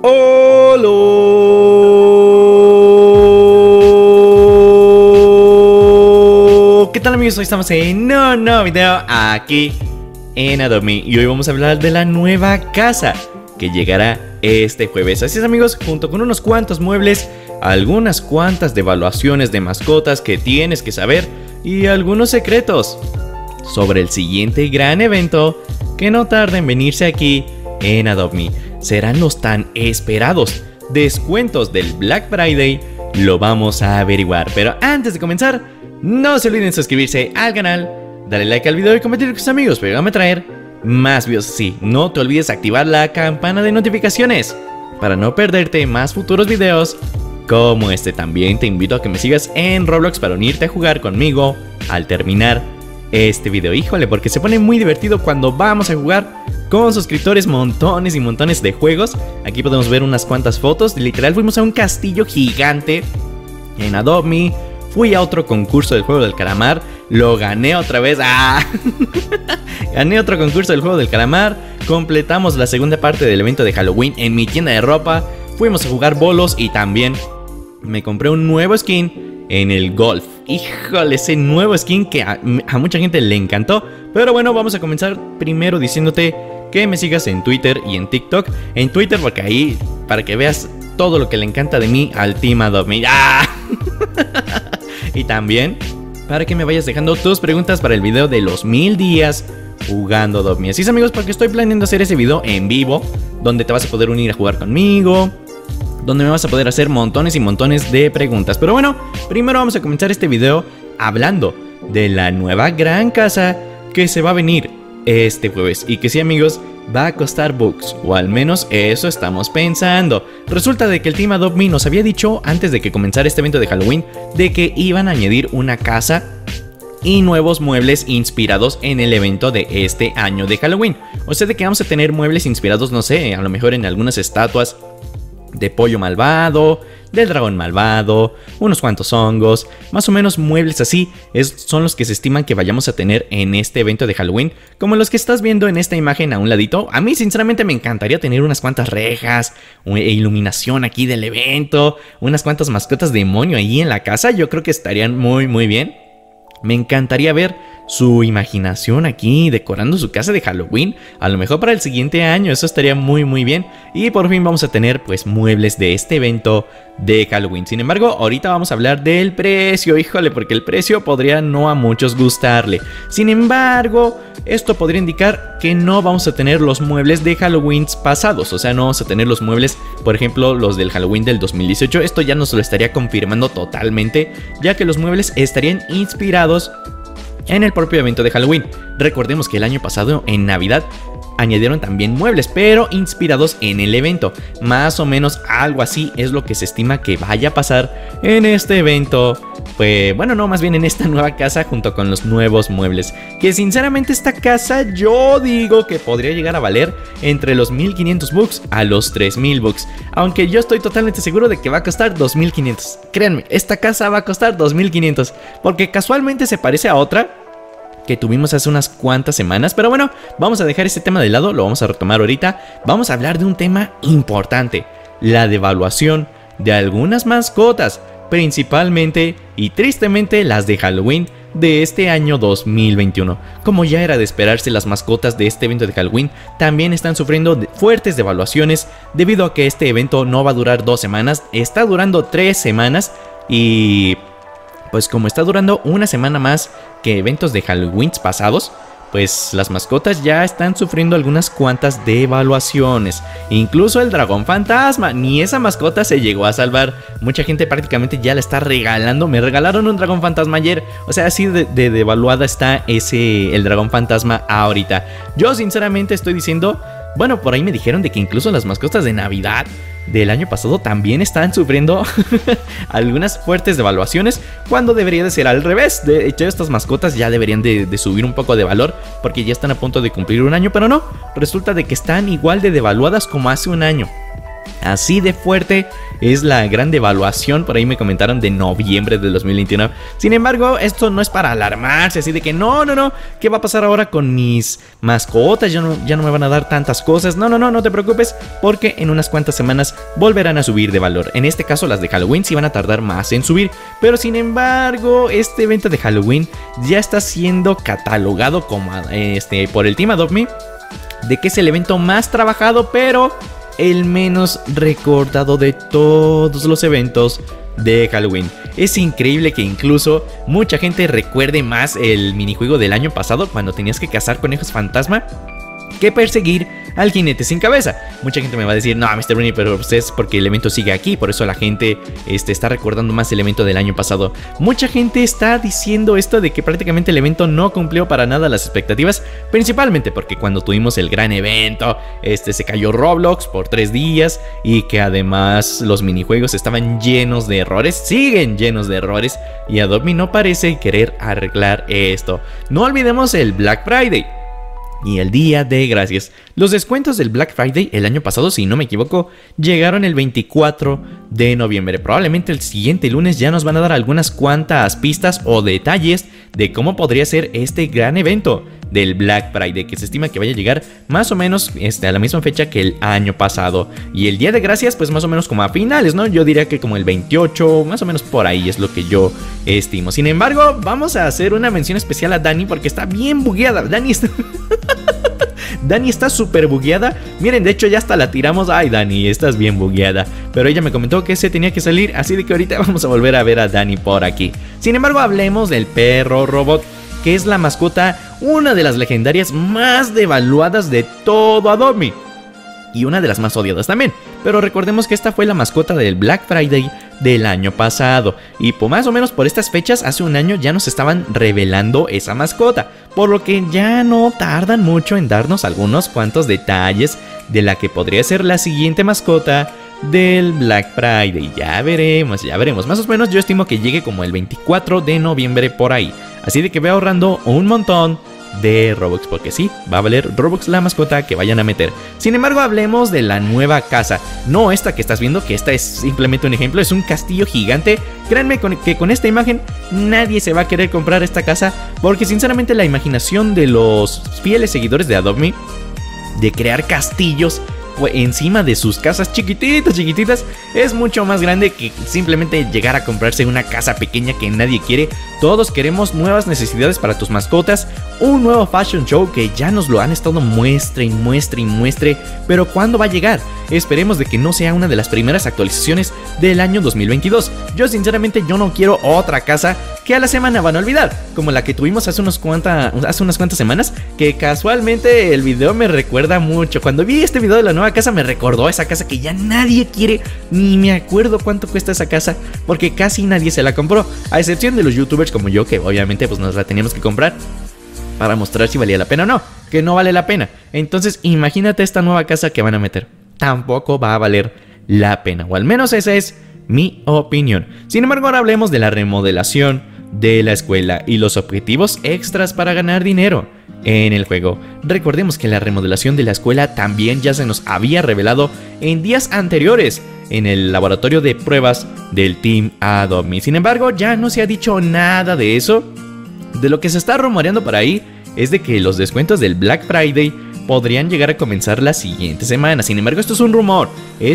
Hola, ¿qué tal amigos? Hoy estamos en un nuevo video aquí en Adobe y hoy vamos a hablar de la nueva casa que llegará este jueves. Así es amigos, junto con unos cuantos muebles, algunas cuantas devaluaciones de mascotas que tienes que saber y algunos secretos sobre el siguiente gran evento que no tarda en venirse aquí en Adobe. Serán los tan esperados descuentos del Black Friday. Lo vamos a averiguar, pero antes de comenzar, no se olviden suscribirse al canal, darle like al video y compartir con sus amigos, pero vamos a traer más videos así. No te olvides activar la campana de notificaciones para no perderte más futuros videos como este. También te invito a que me sigas en Roblox para unirte a jugar conmigo al terminar este video. Híjole, porque se pone muy divertido cuando vamos a jugar con suscriptores montones y montones de juegos. Aquí podemos ver unas cuantas fotos. Literal fuimos a un castillo gigante en Adobe. Fui a otro concurso del juego del calamar. Lo gané otra vez. ¡Ah! Gané otro concurso del juego del calamar. Completamos la segunda parte del evento de Halloween en mi tienda de ropa. Fuimos a jugar bolos y también me compré un nuevo skin en el golf. Híjole, ese nuevo skin que a mucha gente le encantó. Pero bueno, vamos a comenzar primero diciéndote que me sigas en Twitter y en TikTok. En Twitter porque ahí, para que veas todo lo que le encanta de mí al Team Adobe. ¡Ah! Y también para que me vayas dejando tus preguntas para el video de los 1000 días jugando Adobe. Así es amigos, porque estoy planeando hacer ese video en vivo, donde te vas a poder unir a jugar conmigo, donde me vas a poder hacer montones y montones de preguntas. Pero bueno, primero vamos a comenzar este video hablando de la nueva gran casa que se va a venir este jueves. Y que sí amigos, va a costar bucks, o al menos eso estamos pensando. Resulta de que el Team Adobe nos había dicho antes de que comenzara este evento de Halloween de que iban a añadir una casa y nuevos muebles inspirados en el evento de este año de Halloween. O sea, de que vamos a tener muebles inspirados, no sé, a lo mejor en algunas estatuas de pollo malvado, del dragón malvado, unos cuantos hongos, más o menos muebles así son los que se estiman que vayamos a tener en este evento de Halloween, como los que estás viendo en esta imagen a un ladito. A mí sinceramente me encantaría tener unas cuantas rejas e iluminación aquí del evento, unas cuantas mascotas de demonio ahí en la casa. Yo creo que estarían muy bien. Me encantaría ver su imaginación aquí decorando su casa de Halloween. A lo mejor para el siguiente año, eso estaría muy bien. Y por fin vamos a tener pues muebles de este evento de Halloween. Sin embargo, ahorita vamos a hablar del precio. Híjole, porque el precio podría no a muchos gustarle. Sin embargo, esto podría indicar que no vamos a tener los muebles de Halloween pasados. O sea, no vamos a tener los muebles, por ejemplo, los del Halloween del 2018. Esto ya nos lo estaría confirmando totalmente, ya que los muebles estarían inspirados en el propio evento de Halloween. Recordemos que el año pasado en Navidad añadieron también muebles, pero inspirados en el evento. Más o menos algo así es lo que se estima que vaya a pasar en este evento. Pues bueno, no, más bien en esta nueva casa junto con los nuevos muebles. Que sinceramente esta casa yo digo que podría llegar a valer entre los 1500 bucks a los 3000 bucks. Aunque yo estoy totalmente seguro de que va a costar 2500. Créanme, esta casa va a costar 2500. Porque casualmente se parece a otra que tuvimos hace unas cuantas semanas. Pero bueno, vamos a dejar este tema de lado, lo vamos a retomar ahorita. Vamos a hablar de un tema importante: la devaluación de algunas mascotas, principalmente y tristemente las de Halloween de este año 2021. Como ya era de esperarse, las mascotas de este evento de Halloween también están sufriendo fuertes devaluaciones debido a que este evento no va a durar 2 semanas, está durando 3 semanas. Y pues como está durando una semana más que eventos de Halloween pasados, pues las mascotas ya están sufriendo algunas cuantas devaluaciones. Incluso el dragón fantasma, ni esa mascota se llegó a salvar. Mucha gente prácticamente ya la está regalando. Me regalaron un dragón fantasma ayer. O sea, así de devaluada está el dragón fantasma ahorita. Yo sinceramente estoy diciendo, bueno, por ahí me dijeron de que incluso las mascotas de Navidad del año pasado también están sufriendo algunas fuertes devaluaciones, cuando debería de ser al revés. De hecho, estas mascotas ya deberían de subir un poco de valor porque ya están a punto de cumplir un año, pero no, resulta de que están igual de devaluadas como hace un año. Así de fuerte es la gran devaluación. Por ahí me comentaron de noviembre del 2021. Sin embargo, esto no es para alarmarse. Así de que no. ¿Qué va a pasar ahora con mis mascotas? Ya no me van a dar tantas cosas. No te preocupes, porque en unas cuantas semanas volverán a subir de valor. En este caso las de Halloween sí van a tardar más en subir. Pero sin embargo, este evento de Halloween ya está siendo catalogado como por el Team Adopt Me, de que es el evento más trabajado, pero el menos recordado de todos los eventos de Halloween. Es increíble que incluso mucha gente recuerde más el minijuego del año pasado, cuando tenías que cazar conejos fantasma, que perseguir al jinete sin cabeza. Mucha gente me va a decir, no, Mr. Bruni, pero pues es porque el evento sigue aquí, por eso la gente está recordando más el evento del año pasado. Mucha gente está diciendo esto de que prácticamente el evento no cumplió para nada las expectativas, principalmente porque cuando tuvimos el gran evento, se cayó Roblox por 3 días, y que además los minijuegos estaban llenos de errores, siguen llenos de errores, y Adopt Me no parece querer arreglar esto. No olvidemos el Black Friday y el Día de Gracias. Los descuentos del Black Friday el año pasado, si no me equivoco, llegaron el 24 de noviembre. Probablemente el siguiente lunes ya nos van a dar algunas cuantas pistas o detalles de cómo podría ser este gran evento del Black Friday, que se estima que vaya a llegar más o menos a la misma fecha que el año pasado. Y el Día de Gracias, pues más o menos como a finales, ¿no? Yo diría que como el 28, más o menos por ahí es lo que yo estimo. Sin embargo, vamos a hacer una mención especial a Dani, porque está bien bugueada. Dani está súper bugueada. Miren, de hecho ya hasta la tiramos. Ay, Dani, estás bien bugueada. Pero ella me comentó que se tenía que salir, así de que ahorita vamos a volver a ver a Dani por aquí. Sin embargo, hablemos del perro robot, que es la mascota, una de las legendarias más devaluadas de todo Adopt Me, y una de las más odiadas también. Pero recordemos que esta fue la mascota del Black Friday del año pasado, y más o menos por estas fechas, hace un año, ya nos estaban revelando esa mascota, por lo que ya no tardan mucho en darnos algunos cuantos detalles de la que podría ser la siguiente mascota del Black Friday. Ya veremos. Más o menos yo estimo que llegue como el 24 de noviembre por ahí. Así de que ve ahorrando un montón de Robux, porque sí, va a valer Robux la mascota que vayan a meter. Sin embargo, hablemos de la nueva casa. No esta que estás viendo, que esta es simplemente un ejemplo, es un castillo gigante. Créanme que con esta imagen nadie se va a querer comprar esta casa, porque sinceramente la imaginación de los fieles seguidores de Adopt Me de crear castillos encima de sus casas chiquititas es mucho más grande que simplemente llegar a comprarse una casa pequeña que nadie quiere. Todos queremos nuevas necesidades para tus mascotas, un nuevo fashion show que ya nos lo han estado muestre. Pero ¿cuándo va a llegar? Esperemos de que no sea una de las primeras actualizaciones del año 2022. Yo sinceramente no quiero otra casa que a la semana van a olvidar, como la que tuvimos hace unas cuantas semanas, que casualmente el video me recuerda mucho. Cuando vi este video de la nueva casa me recordó a esa casa que ya nadie quiere, ni me acuerdo cuánto cuesta esa casa, porque casi nadie se la compró, a excepción de los youtubers como yo, que obviamente pues nos la teníamos que comprar para mostrar si valía la pena o no, que no vale la pena. Entonces imagínate esta nueva casa que van a meter, tampoco va a valer la pena, o al menos esa es mi opinión. Sin embargo, ahora hablemos de la remodelación de la escuela y los objetivos extras para ganar dinero en el juego. Recordemos que la remodelación de la escuela también ya se nos había revelado en días anteriores en el laboratorio de pruebas del Team Adopt Me. Sin embargo, ya no se ha dicho nada de eso. De lo que se está rumoreando por ahí es de que los descuentos del Black Friday podrían llegar a comenzar la siguiente semana. Sin embargo, esto es un rumor.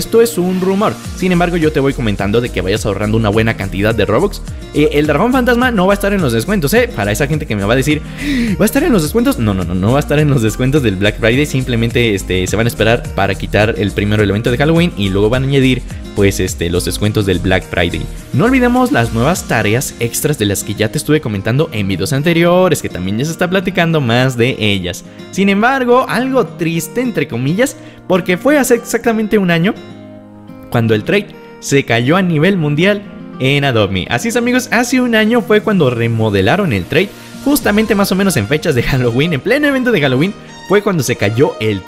Sin embargo, yo te voy comentando de que vayas ahorrando una buena cantidad de Robux. El dragón fantasma no va a estar en los descuentos, Para esa gente que me va a decir, ¿va a estar en los descuentos? No va a estar en los descuentos del Black Friday. Simplemente se van a esperar para quitar el primero el evento de Halloween, y luego van a añadir pues los descuentos del Black Friday. No olvidemos las nuevas tareas extras de las que ya te estuve comentando en videos anteriores, que también ya se está platicando más de ellas. Sin embargo, algo triste entre comillas, porque fue hace exactamente un año cuando el trade se cayó a nivel mundial en Adopt Me. Así es, amigos, hace un año fue cuando remodelaron el trade, justamente más o menos en fechas de Halloween, en pleno evento de Halloween, fue cuando se cayó el trade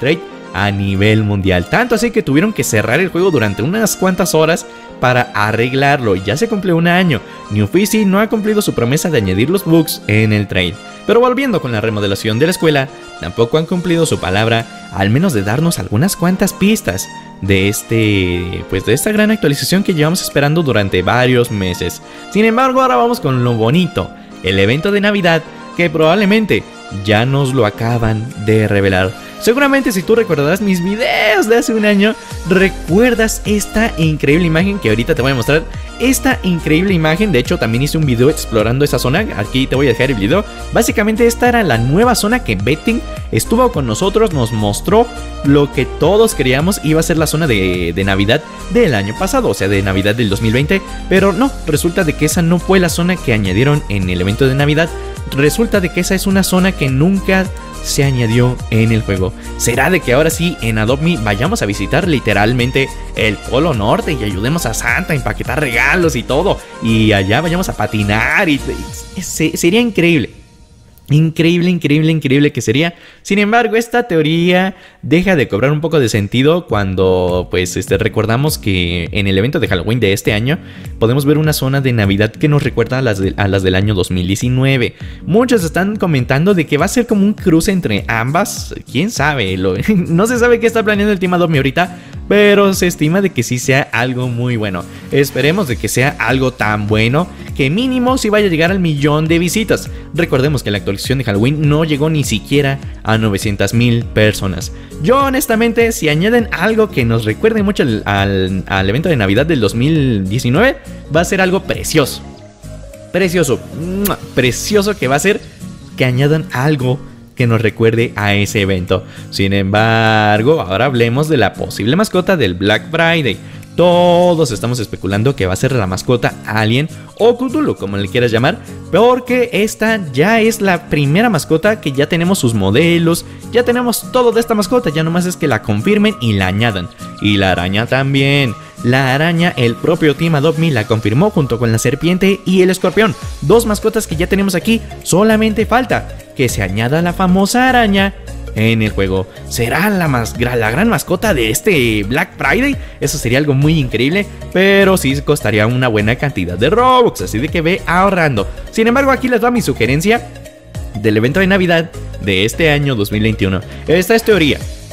a nivel mundial. Tanto así que tuvieron que cerrar el juego durante unas cuantas horas para arreglarlo. Ya se cumplió un año. New Fizzy no ha cumplido su promesa de añadir los bugs en el trail. Pero volviendo con la remodelación de la escuela, tampoco han cumplido su palabra, al menos de darnos algunas cuantas pistas de esta gran actualización que llevamos esperando durante varios meses. Sin embargo, ahora vamos con lo bonito, el evento de Navidad, que probablemente ya nos lo acaban de revelar. Seguramente si tú recordarás mis videos de hace un año, recuerdas esta increíble imagen que ahorita te voy a mostrar. Esta increíble imagen, de hecho también hice un video explorando esa zona, aquí te voy a dejar el video. Básicamente esta era la nueva zona que Betting estuvo con nosotros, nos mostró lo que todos creíamos iba a ser la zona de Navidad del año pasado, o sea de Navidad del 2020. Pero no, resulta de que esa no fue la zona que añadieron en el evento de Navidad. Resulta de que esa es una zona que nunca se añadió en el juego. ¿Será de que ahora sí en Adopt Me vayamos a visitar literalmente el Polo Norte y ayudemos a Santa a empaquetar regalos y todo, y allá vayamos a patinar sería increíble? Increíble que sería. Sin embargo, esta teoría deja de cobrar un poco de sentido cuando recordamos que en el evento de Halloween de este año podemos ver una zona de Navidad que nos recuerda a las del año 2019. Muchos están comentando de que va a ser como un cruce entre ambas. ¿Quién sabe? No se sabe qué está planeando el Team Adopt Me ahorita, pero se estima de que sí sea algo muy bueno. Esperemos de que sea algo tan bueno que mínimo sí vaya a llegar al 1,000,000 de visitas. Recordemos que la actualización de Halloween no llegó ni siquiera a 900,000 personas. Yo honestamente, si añaden algo que nos recuerde mucho al evento de Navidad del 2019, va a ser algo precioso. Precioso que va a ser que añadan algo que nos recuerde a ese evento. Sin embargo, ahora hablemos de la posible mascota del Black Friday. Todos estamos especulando que va a ser la mascota Alien o Cthulhu, como le quieras llamar, porque esta ya es la primera mascota que ya tenemos sus modelos, ya tenemos todo de esta mascota, ya nomás es que la confirmen y la añadan. Y la araña también. La araña, el propio Team Adopt Me la confirmó junto con la serpiente y el escorpión. Dos mascotas que ya tenemos aquí, solamente falta que se añada la famosa araña en el juego. ¿Será la gran mascota de este Black Friday? Eso sería algo muy increíble, pero sí costaría una buena cantidad de Robux, así de que ve ahorrando. Sin embargo, aquí les va mi sugerencia del evento de Navidad de este año 2021. Esta es teoría,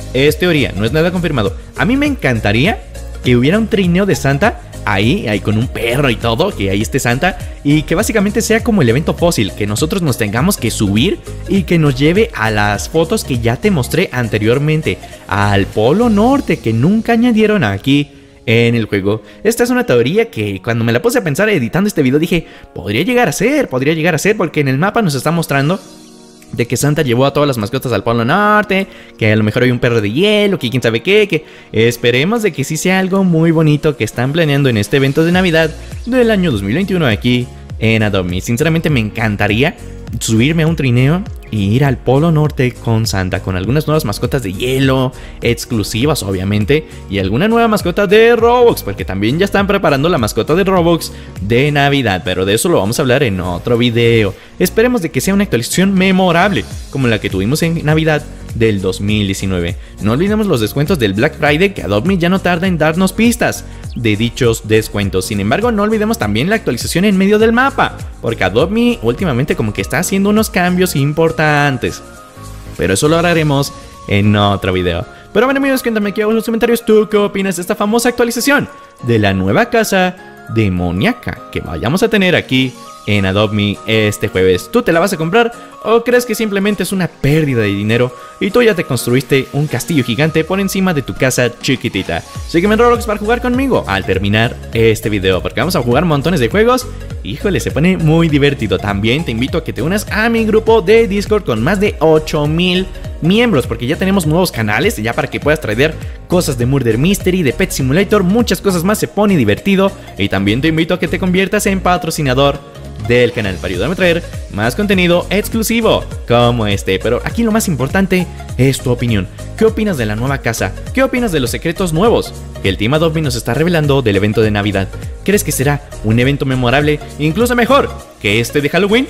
no es nada confirmado. A mí me encantaría que hubiera un trineo de Santa ahí con un perro y todo, que ahí esté Santa, y que básicamente sea como el evento fósil, que nosotros nos tengamos que subir y que nos lleve a las fotos que ya te mostré anteriormente, al Polo Norte, que nunca añadieron aquí en el juego. Esta es una teoría que cuando me la puse a pensar editando este video dije, podría llegar a ser, porque en el mapa nos está mostrando de que Santa llevó a todas las mascotas al Polo Norte, que a lo mejor hay un perro de hielo, que quién sabe qué, que esperemos de que sí sea algo muy bonito que están planeando en este evento de Navidad del año 2021 aquí en Adopt Me. Sinceramente me encantaría subirme a un trineo y ir al Polo Norte con Santa, con algunas nuevas mascotas de hielo, exclusivas obviamente, y alguna nueva mascota de Robux, porque también ya están preparando la mascota de Robux de Navidad, pero de eso lo vamos a hablar en otro video. Esperemos de que sea una actualización memorable, como la que tuvimos en Navidad del 2019. No olvidemos los descuentos del Black Friday, que Adopt Me ya no tarda en darnos pistas de dichos descuentos. Sin embargo, no olvidemos también la actualización en medio del mapa, porque Adopt Me últimamente como que está haciendo unos cambios importantes, pero eso lo hablaremos en otro video. Pero bueno amigos, cuéntame aquí abajo en los comentarios tú qué opinas de esta famosa actualización de la nueva casa demoníaca que vayamos a tener aquí en Adopt Me este jueves. ¿Tú te la vas a comprar o crees que simplemente es una pérdida de dinero y tú ya te construiste un castillo gigante por encima de tu casa chiquitita? Sígueme en Roblox para jugar conmigo al terminar este video, porque vamos a jugar montones de juegos. Híjole, se pone muy divertido. También te invito a que te unas a mi grupo de Discord con más de 8,000 miembros, porque ya tenemos nuevos canales ya para que puedas traer cosas de Murder Mystery, de Pet Simulator, muchas cosas más. Se pone divertido. Y también te invito a que te conviertas en patrocinador del canal para ayudarme a traer más contenido exclusivo como este. Pero aquí lo más importante es tu opinión. ¿Qué opinas de la nueva casa? ¿Qué opinas de los secretos nuevos que el Team Adopt Me nos está revelando del evento de Navidad? ¿Crees que será un evento memorable, incluso mejor que este de Halloween?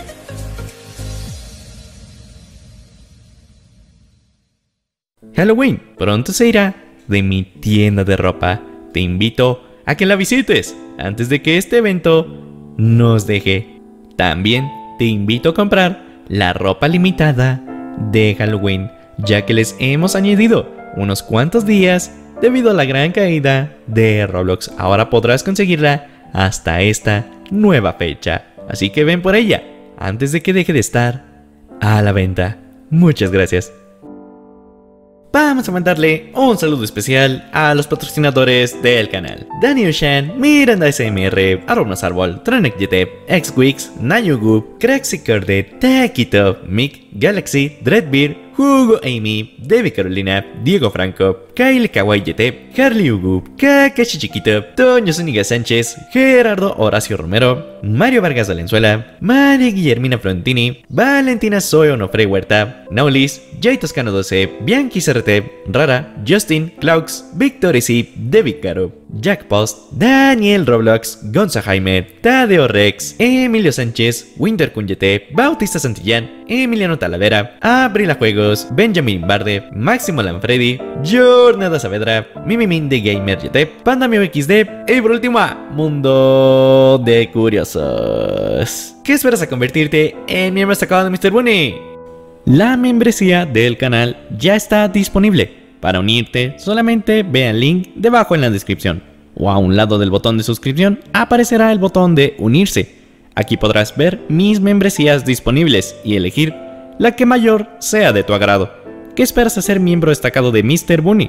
Halloween pronto se irá de mi tienda de ropa. Te invito a que la visites antes de que este evento nos deje. También te invito a comprar la ropa limitada de Halloween, ya que les hemos añadido unos cuantos días debido a la gran caída de Roblox. Ahora podrás conseguirla hasta esta nueva fecha, así que ven por ella antes de que deje de estar a la venta. Muchas gracias. Vamos a mandarle un saludo especial a los patrocinadores del canal: Daniel Shan, Miranda SMR, Aromas Arbol, Tranek GT, Xwix, Nayugu, Craxy Corde, Taquito, Mick, Galaxy, Dreadbeard, Hugo Amy, Debbie Carolina, Diego Franco, Kyle Kawaii GT, Harley Ugu, Kakashi Chiquito, Toño Zúñiga Sánchez, Gerardo Horacio Romero, Mario Vargas Valenzuela, María Guillermina Frontini, Valentina Zoe Onofre Huerta, Naulis, Jay Toscano 12, Bianchi CRT, Rara, Justin, Claux, Victor C, Debbie Caro, Jack Post, Daniel Roblox, Gonza Jaime, Tadeo Rex, Emilio Sánchez, Winter Cunyete, Bautista Santillán, Emiliano Talavera, Abrila Juegos, Benjamin Barde, Máximo Lanfredi, Jornada Saavedra, Mimimin de Gamer GT, Pandamio XD y por último Mundo de Curiosos. ¿Qué esperas a convertirte en miembro destacado de Mr. Bunny? La membresía del canal ya está disponible. Para unirte, solamente ve el link debajo en la descripción, o a un lado del botón de suscripción aparecerá el botón de unirse. Aquí podrás ver mis membresías disponibles y elegir la que mayor sea de tu agrado. ¿Qué esperas a ser miembro destacado de Mr. Bunny?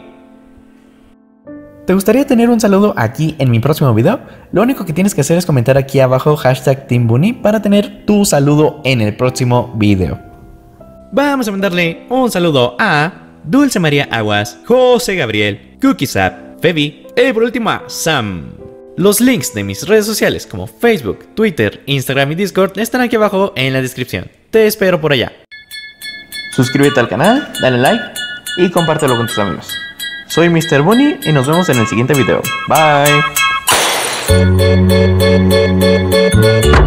¿Te gustaría tener un saludo aquí en mi próximo video? Lo único que tienes que hacer es comentar aquí abajo #TeamBunny para tener tu saludo en el próximo video. Vamos a mandarle un saludo a Dulce María Aguas, José Gabriel, Cookiesap, Febi y por último a Sam. Los links de mis redes sociales como Facebook, Twitter, Instagram y Discord están aquí abajo en la descripción. Te espero por allá. Suscríbete al canal, dale like y compártelo con tus amigos. Soy Mr. Bunny y nos vemos en el siguiente video. Bye.